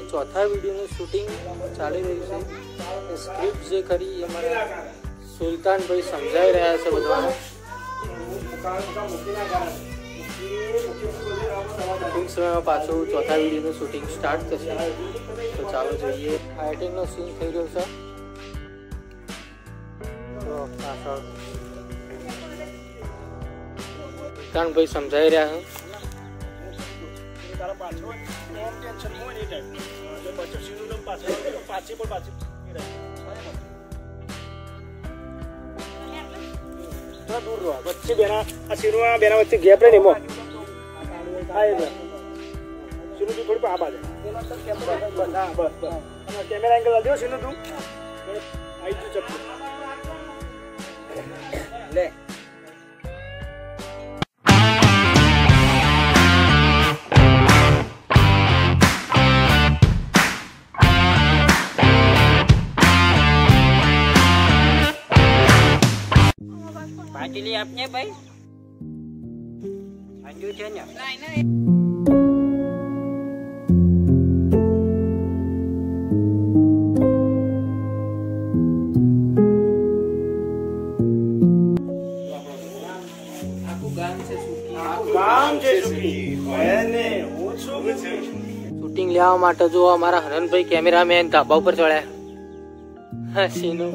ચોથા વિડીયોનું શૂટિંગ ચાલી રહ્યું છે। સ્ક્રિપ્ટ જે કરી એ મને સુલતાનભાઈ સમજાવી રહ્યા છે બધાને। ટૂંક સમયમાં પાછું ચોથા વિડીયોનું શૂટિંગ સ્ટાર્ટ થશે, તો ચાલો જોઈએ। ફાઇટિંગનો સીન થઈ રહ્યો છે, તો પાછળ સુલતાનભાઈ સમજાવી રહ્યા છે। दूर रहो बच्चे बेना सिरुआ बेना बच्चे गैप रे नेमो आए बस सिरु तू थोड़ी पाप आ जा बस कैमरा एंगल आ जाओ सिरु तू आई तू चप्पू ले पार्टी आपने भाई अंजू છે ને શૂટિંગ લેવા માટે જો અમારા હનનભાઈ કેમેરામેન ધાબા ઉપર ચડ્યા। સીનું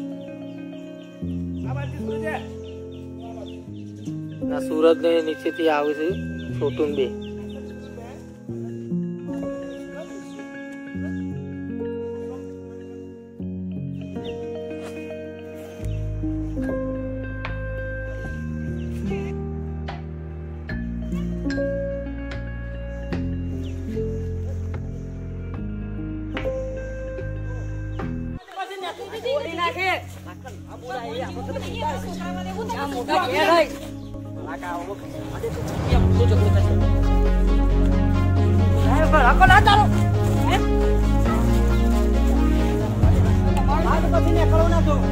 सूरज ने नीचे थी आवे से छोटून बे aku nak taruh. Ada pasti ni kalau nak tu.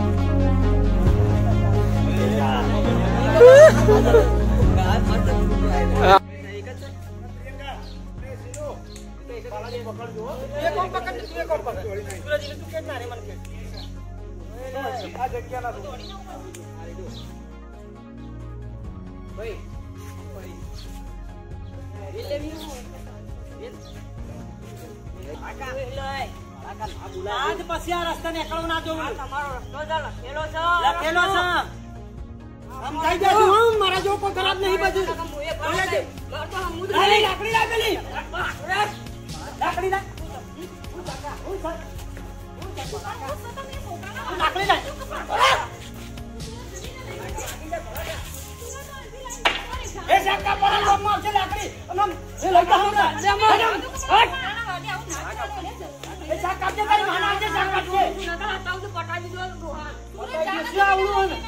आज પછી આ રસ્તા નીકળો ના જો તમારો રસ્તો જ લખેલો છે સમજાઈ જજો હું મારા જો કોઈ ખરાબ નહીં બધું લાકડી લાગેલી લાકડી લાગ લાકડી લાગ એ સાકા પર લોમમાં છે લાકડી અને એ લઈતા હું એ સાકા કે તારી માના છે સાકા છે નકા હટાવ તો પટાઈ દીધો રોહા ઓય આવડું ને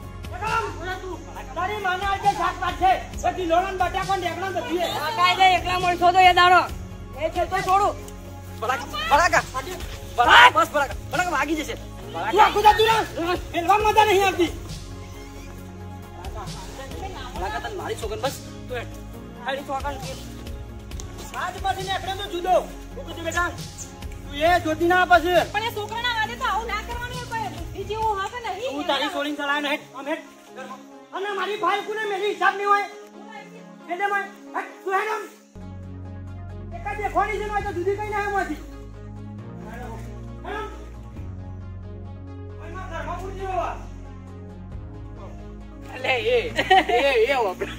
તારી માના છે સાકા છે પછી લોણન બટાકા ઢેકણા બધી આ કાઈ દે એકલા મળશો તો એ દાડો એ છે તો છોડું બરાકા બસ બરાકા ભાગી જશે તું આખું જતું રહે એલવા મજા નહીં આવતી બરાકા તને મારી છોકન બસ તું હાડી છોકન આજ પછી ને એકડે તો જુદો તું કીધું બેટા તું એ જોતી ના પછી પણ એ છોકરાના વાદે તો આવું ના કરવાનું કોઈ બીજી હું હાથે નહીં તું તારી સોળીન ચલાય ને હેટ આમ હેટ અને મારી ભાઈ કોને મેરી હિસાબ નહીં હોય એટલે મેં તું હેડમ એકા જે ખોડી છે તો જુદી કઈ ના આમાંથી હેડમ ઓય માં ઘરમાં પૂછી હોવા અલે એ આપણે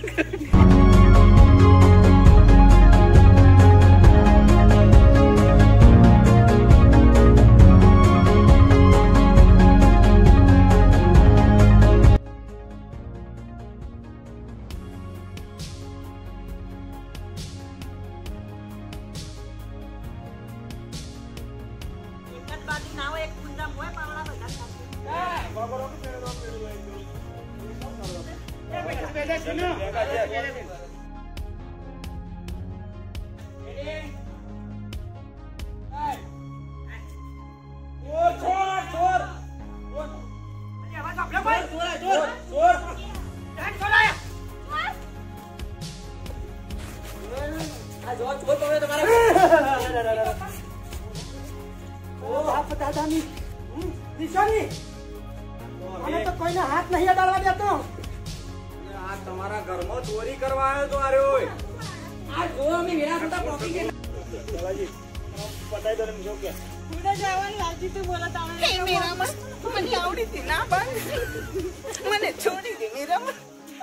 નિશાની નિશાની મને તો કોઈને હાથ નહીં અડાડવા દેતો. આ તમારા ઘરમાં ચોરી કરવા આવ્યો તો આર્યો આ જો અમે વેરા હતા પોકી કે લાલજી બતાઈ દો ને જો કે ઉડા જવાનું લાલજી તો બોલા તાણે એ મેરામાં મને આવડી હતી ના પણ મને છોડી દે મેરામાં.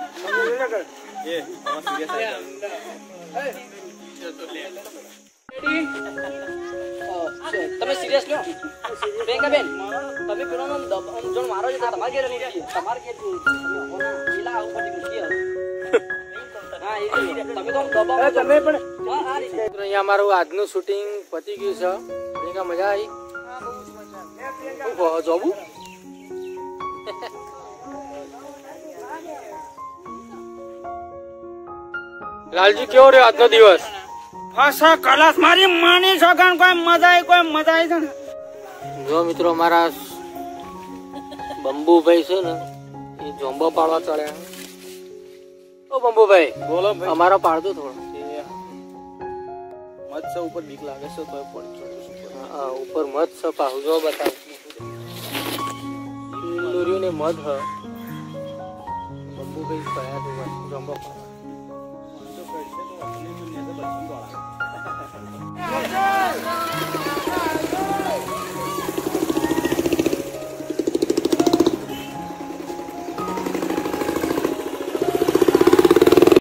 તમે સિરિયસ લો બેંકા બેન તમે પેલો જોણ મારો છે તમારે ઘેર નહીં રહી તમારે ઘેર પેલા આવું પડી મૂકી હા એ તમે તો દબાવ તમે પણ હા આ રીતે મિત્રો અહીંયા અમારું આજનું શૂટિંગ પતી ગયું છે. પ્રિયંકા મજા આવી? શું કહો જોબુ? લાલજી કેવો રહ્યો આજનો દિવસ? ફસા કલાસ મારી માની છોકરાને કોઈ મજા આવી છે ને. જો મિત્રો અમારા બંબુભાઈ છે ને એ જોંબો પાડવા ચડ્યા. ઓ બંબુભાઈ બોલો અમારો પાડજો થોડો. મત્સ્ય ઉપર બીક લાગે છે તો પડી હા ઉપર મધ છે પાહુ જો બતાવ લોરીઓ ને મધ હ બંબુભાઈ કયા તો જોંબો પાડવા